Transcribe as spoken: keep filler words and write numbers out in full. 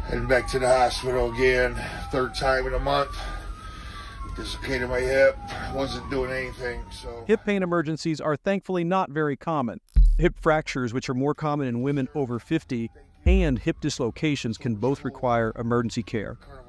Heading back to the hospital again, third time in a month. Dislocated my hip, wasn't doing anything, so. Hip pain emergencies are thankfully not very common. Hip fractures, which are more common in women over fifty, and hip dislocations can both require emergency care.